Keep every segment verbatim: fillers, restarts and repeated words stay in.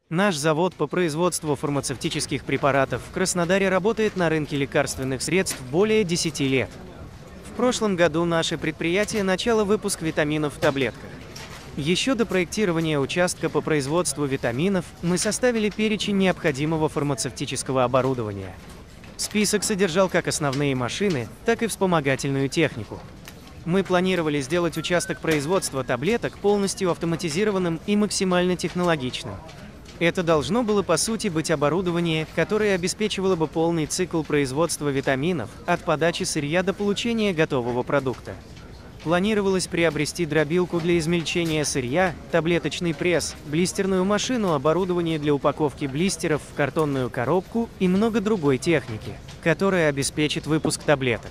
Наш завод по производству фармацевтических препаратов в Краснодаре работает на рынке лекарственных средств более десяти лет. В прошлом году наше предприятие начало выпуск витаминов в таблетках. Еще до проектирования участка по производству витаминов мы составили перечень необходимого фармацевтического оборудования. Список содержал как основные машины, так и вспомогательную технику. Мы планировали сделать участок производства таблеток полностью автоматизированным и максимально технологичным. Это должно было по сути быть оборудование, которое обеспечивало бы полный цикл производства витаминов, от подачи сырья до получения готового продукта. Планировалось приобрести дробилку для измельчения сырья, таблеточный пресс, блистерную машину, оборудование для упаковки блистеров в картонную коробку и много другой техники, которая обеспечит выпуск таблеток.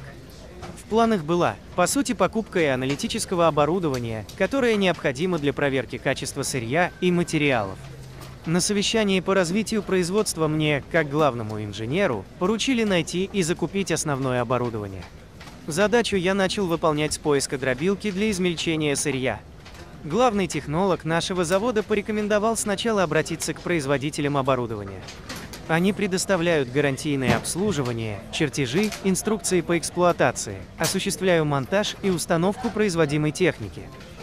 В планах была, по сути, покупка и аналитического оборудования, которое необходимо для проверки качества сырья и материалов. На совещании по развитию производства мне, как главному инженеру, поручили найти и закупить основное оборудование. Задачу я начал выполнять с поиска дробилки для измельчения сырья. Главный технолог нашего завода порекомендовал сначала обратиться к производителям оборудования. Они предоставляют гарантийное обслуживание, чертежи, инструкции по эксплуатации, осуществляют монтаж и установку производимой техники.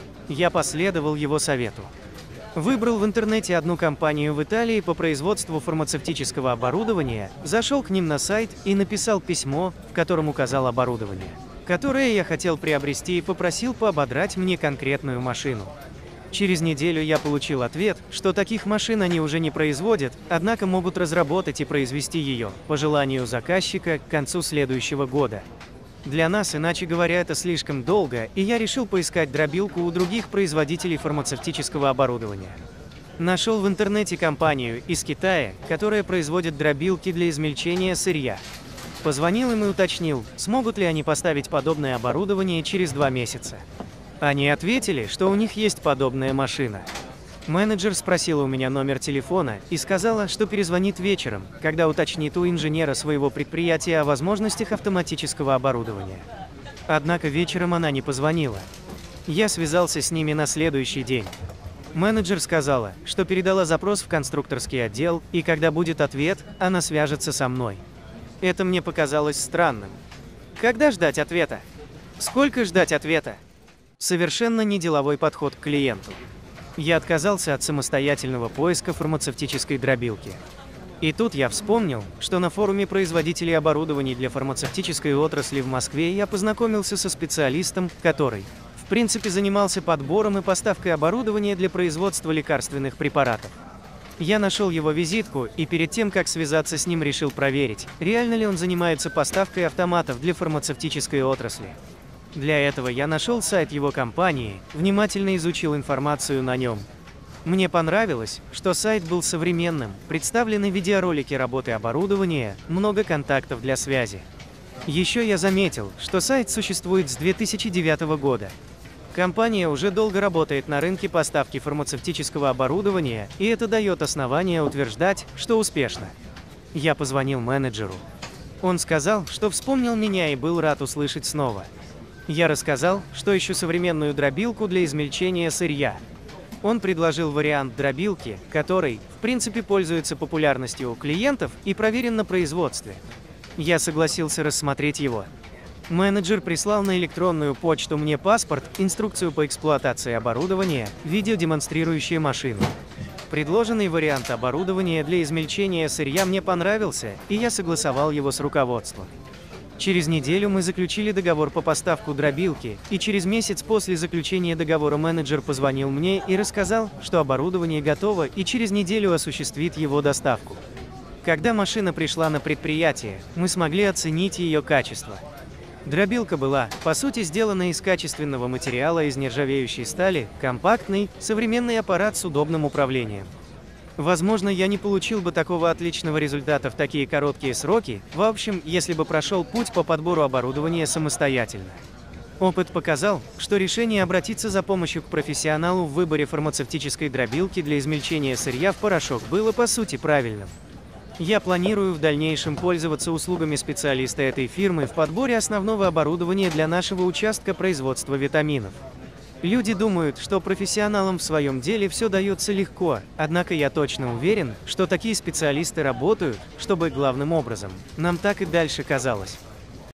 Я последовал его совету. Выбрал в интернете одну компанию в Италии по производству фармацевтического оборудования, зашел к ним на сайт и написал письмо, в котором указал оборудование, которое я хотел приобрести, и попросил поободрать мне конкретную машину. Через неделю я получил ответ, что таких машин они уже не производят, однако могут разработать и произвести ее, по желанию заказчика, к концу следующего года. Для нас, иначе говоря, это слишком долго, и я решил поискать дробилку у других производителей фармацевтического оборудования. Нашел в интернете компанию из Китая, которая производит дробилки для измельчения сырья. Позвонил им и уточнил, смогут ли они поставить подобное оборудование через два месяца. Они ответили, что у них есть подобная машина. Менеджер спросила у меня номер телефона и сказала, что перезвонит вечером, когда уточнит у инженера своего предприятия о возможностях автоматического оборудования. Однако вечером она не позвонила. Я связался с ними на следующий день. Менеджер сказала, что передала запрос в конструкторский отдел, и когда будет ответ, она свяжется со мной. Это мне показалось странным. Когда ждать ответа? Сколько ждать ответа? Совершенно не деловой подход к клиенту. Я отказался от самостоятельного поиска фармацевтической дробилки. И тут я вспомнил, что на форуме производителей оборудований для фармацевтической отрасли в Москве я познакомился со специалистом, который, в принципе, занимался подбором и поставкой оборудования для производства лекарственных препаратов. Я нашел его визитку и перед тем, как связаться с ним, решил проверить, реально ли он занимается поставкой автоматов для фармацевтической отрасли. Для этого я нашел сайт его компании, внимательно изучил информацию на нем. Мне понравилось, что сайт был современным, представлены видеоролики работы оборудования, много контактов для связи. Еще я заметил, что сайт существует с две тысячи девятого года. Компания уже долго работает на рынке поставки фармацевтического оборудования, и это дает основание утверждать, что успешно. Я позвонил менеджеру. Он сказал, что вспомнил меня и был рад услышать снова. Я рассказал, что ищу современную дробилку для измельчения сырья. Он предложил вариант дробилки, который, в принципе, пользуется популярностью у клиентов и проверен на производстве. Я согласился рассмотреть его. Менеджер прислал на электронную почту мне паспорт, инструкцию по эксплуатации оборудования, видео, демонстрирующее машину. Предложенный вариант оборудования для измельчения сырья мне понравился, и я согласовал его с руководством. Через неделю мы заключили договор по поставку дробилки, и через месяц после заключения договора менеджер позвонил мне и рассказал, что оборудование готово и через неделю осуществит его доставку. Когда машина пришла на предприятие, мы смогли оценить ее качество. Дробилка была, по сути, сделана из качественного материала из нержавеющей стали, компактный, современный аппарат с удобным управлением. Возможно, я не получил бы такого отличного результата в такие короткие сроки, в общем, если бы прошел путь по подбору оборудования самостоятельно. Опыт показал, что решение обратиться за помощью к профессионалу в выборе фармацевтической дробилки для измельчения сырья в порошок было по сути правильным. Я планирую в дальнейшем пользоваться услугами специалиста этой фирмы в подборе основного оборудования для нашего участка производства витаминов. Люди думают, что профессионалам в своем деле все дается легко, однако я точно уверен, что такие специалисты работают, чтобы главным образом нам так и дальше казалось.